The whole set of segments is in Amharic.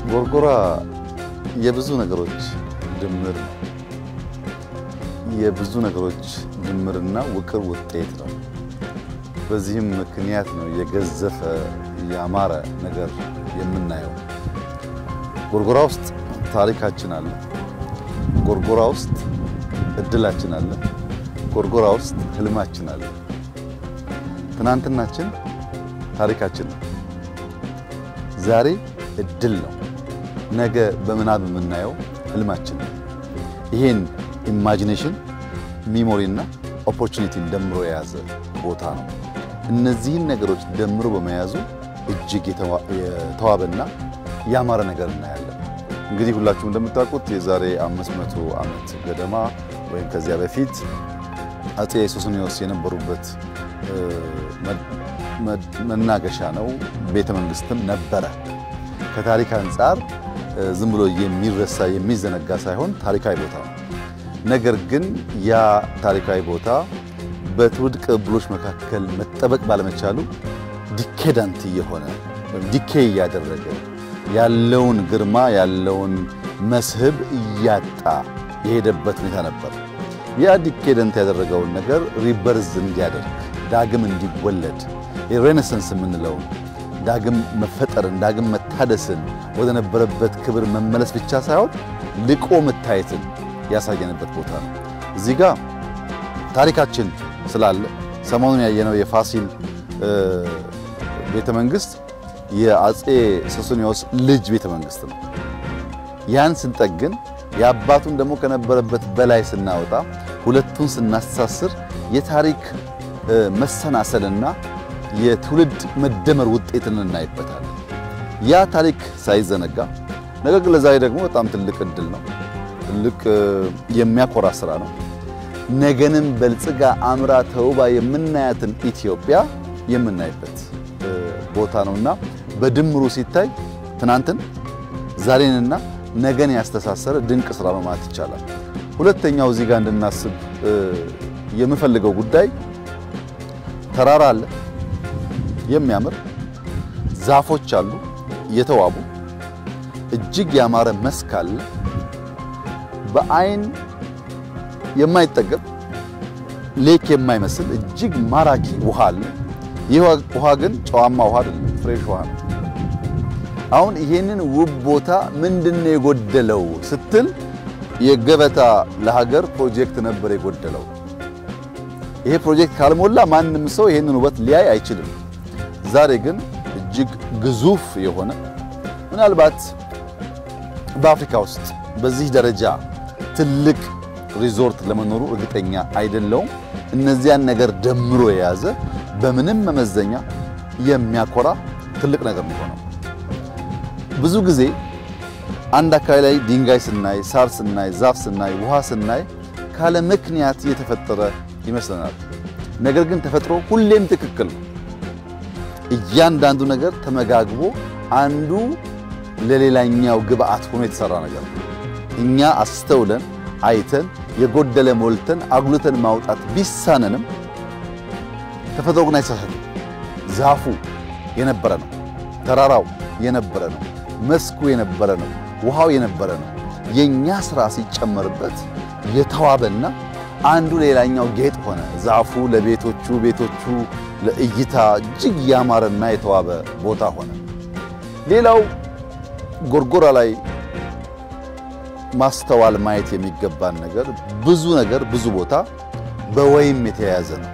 ጎርጎራ የብዙ ነገሮች ድምር ነው። የብዙ ነገሮች ድምርና ውቅር ውጤት ነው። በዚህም ምክንያት ነው የገዘፈ ያማረ ነገር የምናየው። ጎርጎራ ውስጥ ታሪካችን አለ። ጎርጎራ ውስጥ እድላችን አለ። ጎርጎራ ውስጥ ህልማችን አለ። ትናንትናችን ታሪካችን ነው። ዛሬ እድል ነው። ነገ በመናብ የምናየው ህልማችን ነው። ይሄን ኢማጂኔሽን ሚሞሪና ኦፖርቹኒቲን ደምሮ የያዘ ቦታ ነው። እነዚህን ነገሮች ደምሮ በመያዙ እጅግ የተዋበና ያማረ ነገር እናያለን። እንግዲህ ሁላችሁም እንደምታውቁት የዛሬ 500 ዓመት ገደማ ወይም ከዚያ በፊት አፄ ሱስንዮስ የነበሩበት መናገሻ ነው። ቤተ መንግስትም ነበረ። ከታሪክ አንፃር ዝም ብሎ የሚረሳ የሚዘነጋ ሳይሆን ታሪካዊ ቦታ ነው። ነገር ግን ያ ታሪካዊ ቦታ በትውልድ ቅብብሎች መካከል መጠበቅ ባለመቻሉ ዲኬዳንት የሆነ ወይም ዲኬይ ያደረገ ያለውን ግርማ ያለውን መስህብ እያጣ የሄደበት ሁኔታ ነበር። ያ ዲኬዳንት ያደረገውን ነገር ሪበርዝ እንዲያደርግ ዳግም እንዲወለድ የሬኔሳንስ የምንለው ዳግም መፈጠርን ዳግም መታደስን ወደ ነበረበት ክብር መመለስ ብቻ ሳይሆን ልቆ መታየትን ያሳየንበት ቦታ ነው። እዚህ ጋር ታሪካችን ስላለ ሰሞኑን ያየነው የፋሲል ቤተ መንግስት የአፄ ሱስንዮስ ልጅ ቤተ መንግስት ነው። ያን ስንጠግን የአባቱን ደግሞ ከነበረበት በላይ ስናወጣ ሁለቱን ስናስተሳስር የታሪክ መሰናሰልና የትውልድ መደመር ውጤትን እናይበታለን። ያ ታሪክ ሳይዘነጋ ነገር ግን ለዛሬ ደግሞ በጣም ትልቅ እድል ነው። ትልቅ የሚያኮራ ስራ ነው። ነገንም በልጽጋ አምራ ተውባ የምናያትን ኢትዮጵያ የምናይበት ቦታ ነውና በድምሩ ሲታይ ትናንትን ዛሬንና ነገን ያስተሳሰረ ድንቅ ስራ ነው ማለት ይቻላል። ሁለተኛው እዚህ ጋር እንድናስብ የምፈልገው ጉዳይ ተራራ አለ፣ የሚያምር ዛፎች አሉ፣ የተዋቡ እጅግ ያማረ መስክ አለ፣ በአይን የማይጠገብ ሌክ የማይመስል እጅግ ማራኪ ውሃ አለ። ይህ ውሃ ግን ጨዋማ ውሃ አይደለም፣ ፍሬሽ ውሃ ነው። አሁን ይሄንን ውብ ቦታ ምንድነው የጎደለው ስትል የገበታ ለሀገር ፕሮጀክት ነበር የጎደለው። ይሄ ፕሮጀክት ካልሞላ ማንም ሰው ይሄንን ውበት ሊያይ አይችልም። ዛሬ ግን እጅግ ግዙፍ የሆነ ምናልባት በአፍሪካ ውስጥ በዚህ ደረጃ ትልቅ ሪዞርት ለመኖሩ እርግጠኛ አይደለሁም። እነዚያን ነገር ደምሮ የያዘ በምንም መመዘኛ የሚያኮራ ትልቅ ነገር ነው። ብዙ ጊዜ አንድ አካባቢ ላይ ድንጋይ ስናይ፣ ሳር ስናይ፣ ዛፍ ስናይ፣ ውሃ ስናይ ካለ ምክንያት የተፈጠረ ይመስለናል። ነገር ግን ተፈጥሮ ሁሌም ትክክል ነው። እያንዳንዱ ነገር ተመጋግቦ አንዱ ለሌላኛው ግብአት ሆኖ የተሰራ ነገር ነው። እኛ አስተውለን አይተን የጎደለ ሞልተን አጉልተን ማውጣት ቢሳነንም ተፈጥሮ ግን አይሳሳትም። ዛፉ የነበረ ነው፣ ተራራው የነበረ ነው፣ መስኩ የነበረ ነው፣ ውሃው የነበረ ነው። የኛ ስራ ሲጨመርበት የተዋበና አንዱ ሌላኛው ጌጥ ሆነ። ዛፉ ለቤቶቹ፣ ቤቶቹ ለእይታ እጅግ ያማረና የተዋበ ቦታ ሆነ። ሌላው ጎርጎራ ላይ ማስተዋል ማየት የሚገባን ነገር ብዙ ቦታ በወይም የተያያዘ ነው።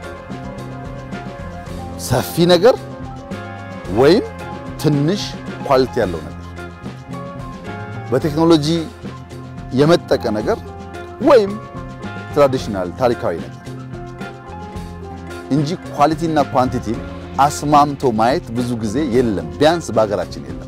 ሰፊ ነገር ወይም ትንሽ ኳሊቲ ያለው ነገር፣ በቴክኖሎጂ የመጠቀ ነገር ወይም ትራዲሽናል ታሪካዊ ነገር እንጂ ኳሊቲና ኳንቲቲ አስማምቶ ማየት ብዙ ጊዜ የለም። ቢያንስ በአገራችን የለም።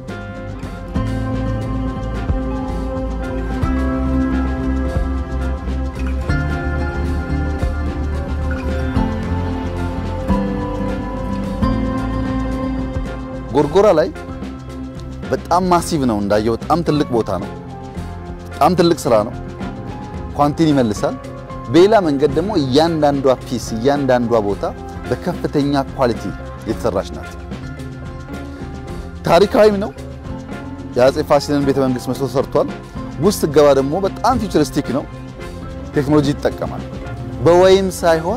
ጎርጎራ ላይ በጣም ማሲቭ ነው እንዳየው፣ በጣም ትልቅ ቦታ ነው። በጣም ትልቅ ስራ ነው። ኳንቲቲ ይመልሳል። በሌላ መንገድ ደግሞ እያንዳንዷ ፒስ እያንዳንዷ ቦታ በከፍተኛ ኳሊቲ የተሰራች ናት። ታሪካዊም ነው፣ የአፄ ፋሲልን ቤተ መንግስት መስሎ ሰርቷል። ውስጥ ገባ ደግሞ በጣም ፊውቸሪስቲክ ነው። ቴክኖሎጂ ይጠቀማል። በወይም ሳይሆን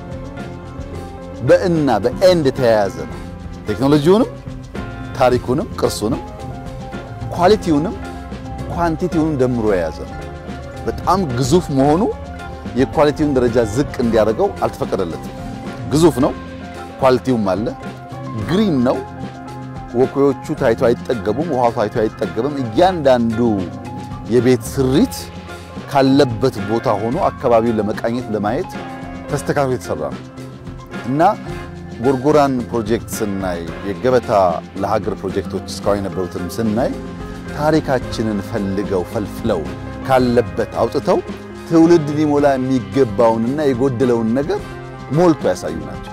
በኤንድ ተያያዘ ነው። ቴክኖሎጂውንም ታሪኩንም ቅርሱንም ኳሊቲውንም ኳንቲቲውንም ደምሮ የያዘ ነው። በጣም ግዙፍ መሆኑ የኳሊቲውን ደረጃ ዝቅ እንዲያደርገው አልተፈቀደለትም። ግዙፍ ነው፣ ኳሊቲውም አለ። ግሪን ነው፣ ወኮዮቹ ታይቶ አይጠገቡም፣ ውሃው ታይቶ አይጠገብም። እያንዳንዱ የቤት ስሪት ካለበት ቦታ ሆኖ አካባቢውን ለመቃኘት ለማየት ተስተካክሎ የተሰራ ነው እና ጎርጎራን ፕሮጀክት ስናይ የገበታ ለሀገር ፕሮጀክቶች እስካሁን የነበሩትን ስናይ ታሪካችንን ፈልፍለው ካለበት አውጥተው ትውልድ ሊሞላ የሚገባውንና የጎደለውን ነገር ሞልቶ ያሳዩ ናቸው።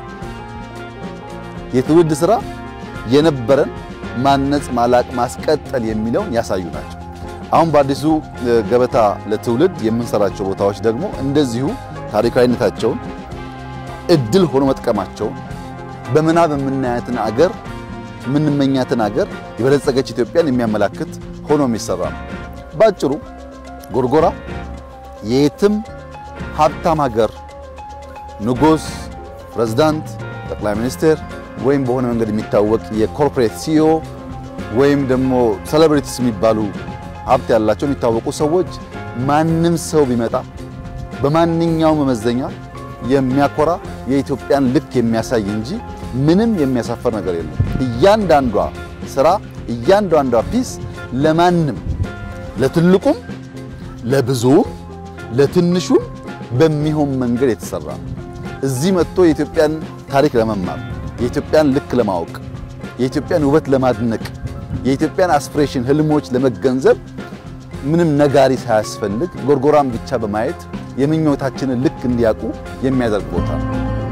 የትውልድ ስራ የነበረን ማነጽ ማላቅ ማስቀጠል የሚለውን ያሳዩ ናቸው። አሁን በአዲሱ ገበታ ለትውልድ የምንሰራቸው ቦታዎች ደግሞ እንደዚሁ ታሪካዊነታቸውን እድል ሆኖ መጥቀማቸው በመናብ የምናያትን አገር የምንመኛትን አገር የበለጸገች ኢትዮጵያን የሚያመላክት ሆኖ የሚሰራ ነው። ባጭሩ ጎርጎራ የትም ሀብታም ሀገር ንጉስ፣ ፕሬዝዳንት፣ ጠቅላይ ሚኒስትር ወይም በሆነ መንገድ የሚታወቅ የኮርፖሬት ሲኢኦ ወይም ደግሞ ሴሌብሪቲስ የሚባሉ ሀብት ያላቸው የሚታወቁ ሰዎች ማንም ሰው ቢመጣ በማንኛውም መመዘኛ የሚያኮራ የኢትዮጵያን ልክ የሚያሳይ እንጂ ምንም የሚያሳፈር ነገር የለም። እያንዳንዷ ስራ እያንዳንዷ ፒስ ለማንም ለትልቁም ለብዙም ለትንሹም በሚሆን መንገድ የተሰራ እዚህ መጥቶ የኢትዮጵያን ታሪክ ለመማር የኢትዮጵያን ልክ ለማወቅ የኢትዮጵያን ውበት ለማድነቅ የኢትዮጵያን አስፒሬሽን ህልሞች ለመገንዘብ ምንም ነጋሪ ሳያስፈልግ ጎርጎራን ብቻ በማየት የምኞታችንን ልክ እንዲያውቁ የሚያደርግ ቦታ ነው።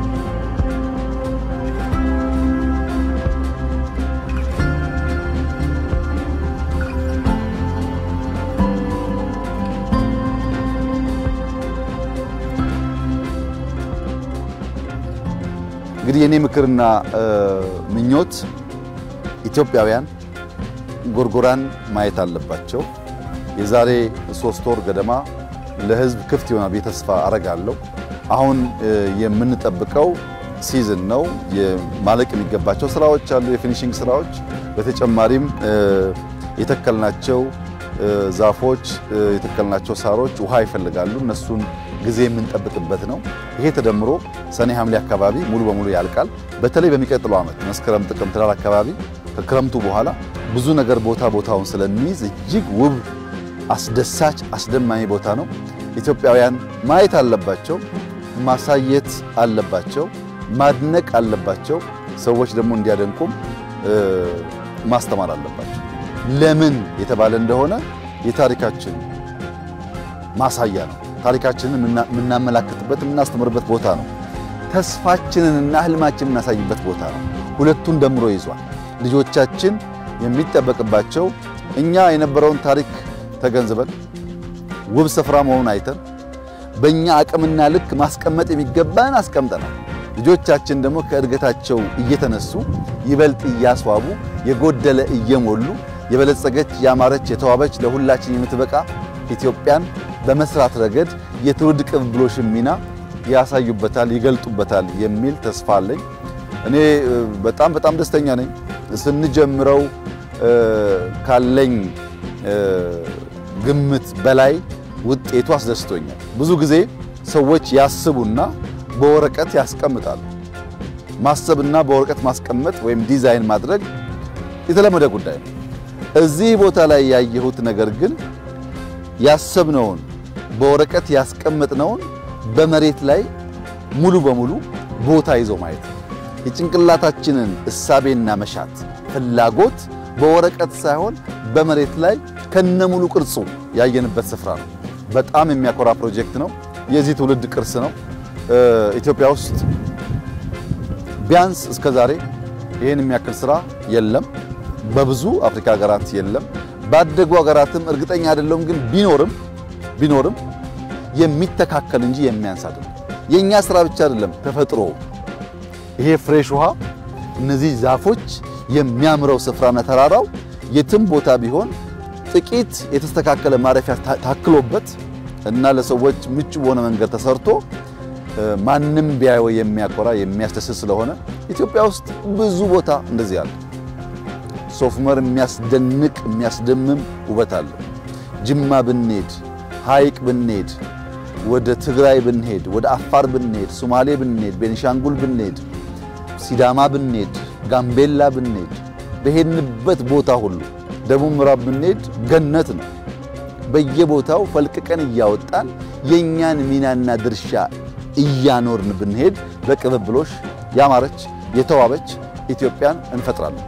እንግዲህ የኔ ምክርና ምኞት ኢትዮጵያውያን ጎርጎራን ማየት አለባቸው። የዛሬ 3 ወር ገደማ ለህዝብ ክፍት ይሆናል ብዬ ተስፋ አረጋለሁ። አሁን የምንጠብቀው ሲዝን ነው። የማለቅ የሚገባቸው ስራዎች አሉ፣ የፊኒሺንግ ስራዎች። በተጨማሪም የተከልናቸው ዛፎች የተከልናቸው ሳሮች ውሃ ይፈልጋሉ። እነሱን ጊዜ የምንጠብቅበት ነው። ይሄ ተደምሮ ሰኔ ሐምሌ አካባቢ ሙሉ በሙሉ ያልቃል። በተለይ በሚቀጥለው ዓመት መስከረም ጥቅምት ዳር አካባቢ ከክረምቱ በኋላ ብዙ ነገር ቦታውን ስለሚይዝ እጅግ ውብ አስደሳች አስደማሚ ቦታ ነው። ኢትዮጵያውያን ማየት አለባቸው፣ ማሳየት አለባቸው፣ ማድነቅ አለባቸው። ሰዎች ደግሞ እንዲያደንቁም ማስተማር አለባቸው። ለምን የተባለ እንደሆነ የታሪካችን ማሳያ ነው። ታሪካችንን የምናመላክትበት የምናስተምርበት ቦታ ነው። ተስፋችንንና ህልማችንን እናሳይበት ቦታ ነው። ሁለቱን ደምሮ ይዟል። ልጆቻችን የሚጠበቅባቸው እኛ የነበረውን ታሪክ ተገንዝበን ውብ ስፍራ መሆኑን አይተን በእኛ አቅምና ልክ ማስቀመጥ የሚገባን አስቀምጠናል። ልጆቻችን ደግሞ ከእድገታቸው እየተነሱ ይበልጥ እያስዋቡ የጎደለ እየሞሉ የበለጸገች ያማረች የተዋበች ለሁላችን የምትበቃ ኢትዮጵያን በመስራት ረገድ የትውልድ ቅብብሎሽ ሚና ያሳዩበታል ይገልጡበታል የሚል ተስፋ አለኝ። እኔ በጣም ደስተኛ ነኝ። ስንጀምረው ካለኝ ግምት በላይ ውጤቱ አስደስቶኛል። ብዙ ጊዜ ሰዎች ያስቡና በወረቀት ያስቀምጣሉ። ማሰብና በወረቀት ማስቀመጥ ወይም ዲዛይን ማድረግ የተለመደ ጉዳይ ነው። እዚህ ቦታ ላይ ያየሁት ነገር ግን ያሰብነውን በወረቀት ያስቀመጥነውን በመሬት ላይ ሙሉ በሙሉ ቦታ ይዞ ማየት የጭንቅላታችንን እሳቤና መሻት ፍላጎት በወረቀት ሳይሆን በመሬት ላይ ከነሙሉ ቅርጹ ያየንበት ስፍራ ነው። በጣም የሚያኮራ ፕሮጀክት ነው። የዚህ ትውልድ ቅርስ ነው። ኢትዮጵያ ውስጥ ቢያንስ እስከዛሬ ይሄን የሚያክል ስራ የለም። በብዙ አፍሪካ ሀገራት የለም። ባደጉ ሀገራትም እርግጠኛ አይደለም፣ ግን ቢኖርም የሚተካከል እንጂ የሚያንስ አይደለም። የኛ ስራ ብቻ አይደለም፣ ተፈጥሮ ይሄ ፍሬሽ ውሃ፣ እነዚህ ዛፎች፣ የሚያምረው ስፍራና ተራራው የትም ቦታ ቢሆን ጥቂት የተስተካከለ ማረፊያ ታክሎበት እና ለሰዎች ምቹ በሆነ መንገድ ተሰርቶ ማንንም ቢያየው የሚያኮራ የሚያስደስት ስለሆነ ኢትዮጵያ ውስጥ ብዙ ቦታ እንደዚህ አለ። ሶፍ ዑመር የሚያስደንቅ የሚያስደምም ውበት አለ። ጅማ ብንሄድ፣ ሐይቅ ብንሄድ፣ ወደ ትግራይ ብንሄድ፣ ወደ አፋር ብንሄድ፣ ሶማሌ ብንሄድ፣ ቤኒሻንጉል ብንሄድ፣ ሲዳማ ብንሄድ፣ ጋምቤላ ብንሄድ፣ በሄድንበት ቦታ ሁሉ ደቡብ ምዕራብ ብንሄድ ገነት ነው። በየቦታው ፈልቅቀን እያወጣን የኛን ሚናና ድርሻ እያኖርን ብንሄድ በቅብብሎሽ ያማረች የተዋበች ኢትዮጵያን እንፈጥራለን።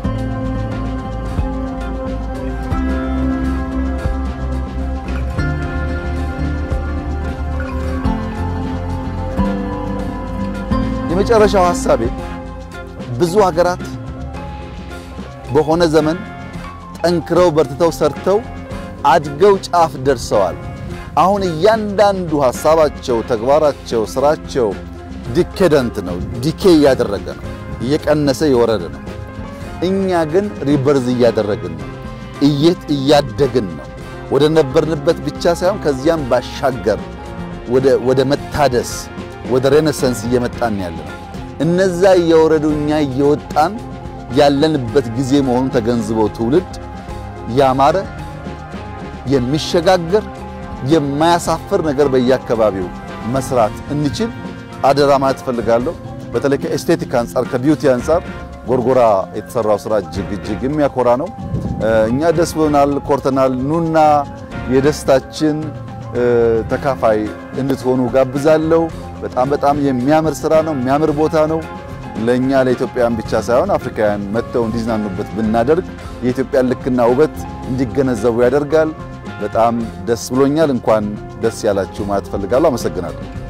የመጨረሻው ሐሳቤ ብዙ ሀገራት በሆነ ዘመን ጠንክረው በርትተው ሰርተው አድገው ጫፍ ደርሰዋል። አሁን እያንዳንዱ ሐሳባቸው፣ ተግባራቸው፣ ስራቸው ዲኬደንት ነው፣ ዲኬ ያደረገ ነው፣ እየቀነሰ የወረደ ነው። እኛ ግን ሪበርዝ እያደረግን ነው፣ እያደግን ነው። ወደ ነበርንበት ብቻ ሳይሆን ከዚያም ባሻገር ወደ መታደስ ወደ ሬኔሳንስ እየመጣን ያለነው። እነዛ እየወረዱ እኛ እየወጣን ያለንበት ጊዜ መሆኑን ተገንዝበው ትውልድ ያማረ የሚሸጋገር የማያሳፍር ነገር በየአካባቢው መስራት እንችል አደራ ማለት ፈልጋለሁ። በተለይ ከኤስቴቲክ አንፃር ከቢዩቲ አንፃር ጎርጎራ የተሰራው ስራ እጅግ የሚያኮራ ነው። እኛ ደስ ብሎናል፣ ኮርተናል። ኑና የደስታችን ተካፋይ እንድትሆኑ ጋብዛለሁ። በጣም የሚያምር ስራ ነው፣ የሚያምር ቦታ ነው። ለኛ ለኢትዮጵያውያን ብቻ ሳይሆን አፍሪካውያን መጥተው እንዲዝናኑበት ብናደርግ የኢትዮጵያን ልክና ውበት እንዲገነዘቡ ያደርጋል። በጣም ደስ ብሎኛል። እንኳን ደስ ያላችሁ ማለት ፈልጋለሁ። አመሰግናለሁ።